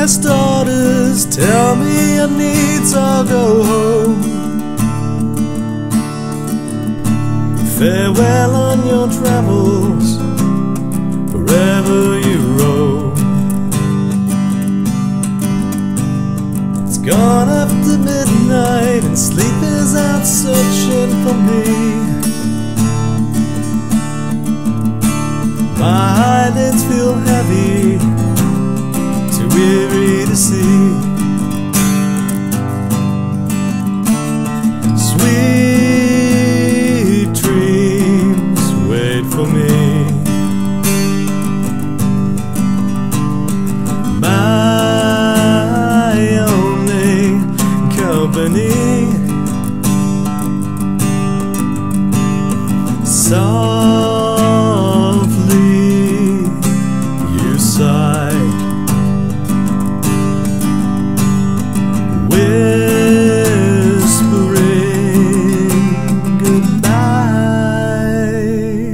last orders, tell me your needs, I'll go home. Farewell on your travels, wherever you roam. It's gone after midnight and sleep is out searching for me. My eyelids feel heavy, too weary to see. Sweet dreams wait for me. My only company. Softly you sigh, whispering goodbye.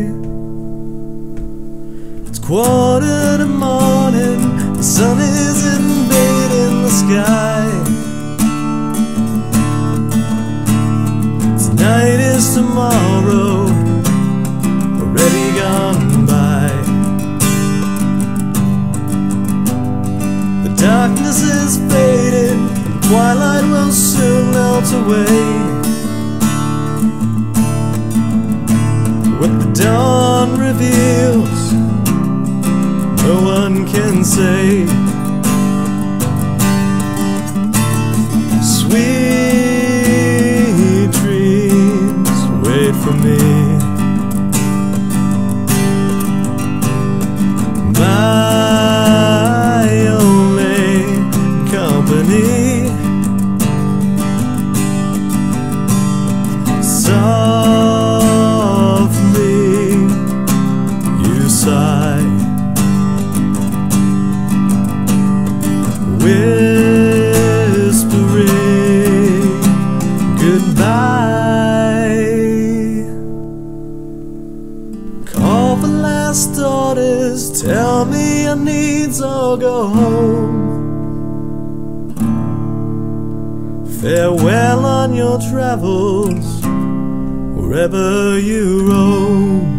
It's 1:15 morning, the sun is invading the sky. Tonight is tomorrow, already gone by. The darkness is fading, and twilight will soon melt away. What the dawn reveals, no one can say. Sweet dreams wait for me. My only company. Softly you sigh, whispering goodbye. Call for last orders, tell me your needs, I'll go home. Farewell on your travels, wherever you roam.